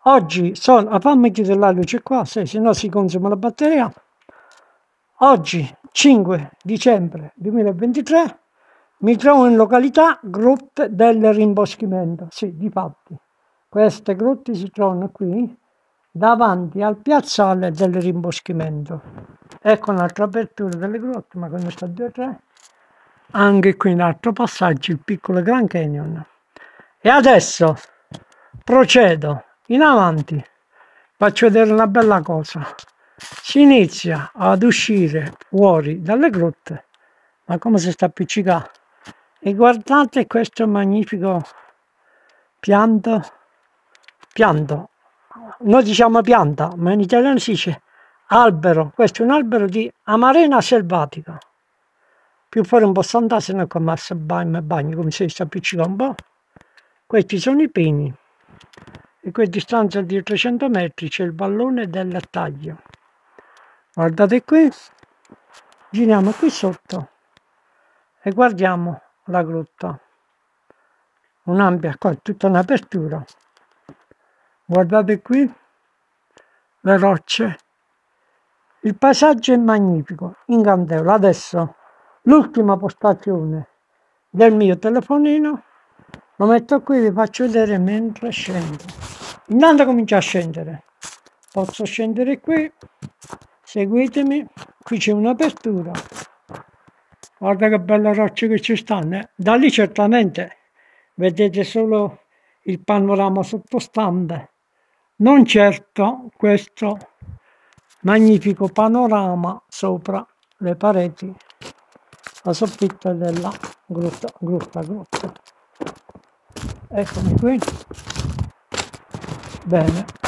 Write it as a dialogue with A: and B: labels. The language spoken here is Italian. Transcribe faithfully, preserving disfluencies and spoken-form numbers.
A: Oggi sono, fammi chiudere la luce qua, se, se no si consuma la batteria. Oggi cinque dicembre duemilaventitré mi trovo in località Grotte del Rimboschimento. Sì, difatti, queste grotte si trovano qui davanti al piazzale del Rimboschimento. Ecco un'altra apertura delle grotte, ma quando sta due o tre. Anche qui un altro passaggio, il piccolo Grand Canyon. E adesso procedo in avanti, faccio vedere una bella cosa. Si inizia ad uscire fuori dalle grotte, ma come si sta appiccicando. E guardate questo magnifico pianto, pianto, noi diciamo pianta, ma in italiano si dice albero. Questo è un albero di amarena selvatica. Più fuori un po' andare, se no come a bagno, bagno, come se sta appiccicando un po'. Questi sono i pini. E qui a distanza di trecento metri c'è il vallone del Taglio. Guardate qui, giriamo qui sotto e guardiamo la grotta. Un'ampia, qua tutta un'apertura. Guardate qui le rocce. Il paesaggio è magnifico, incantevole. Adesso l'ultima postazione del mio telefonino lo metto qui, vi faccio vedere mentre scendo. Intanto comincia a scendere. Posso scendere qui, seguitemi, qui c'è un'apertura. Guarda che belle rocce che ci stanno, eh? Da lì certamente vedete solo il panorama sottostante, non certo questo magnifico panorama sopra le pareti, la soffitta della grotta, grotta, grotta. Eccomi qui. Bene.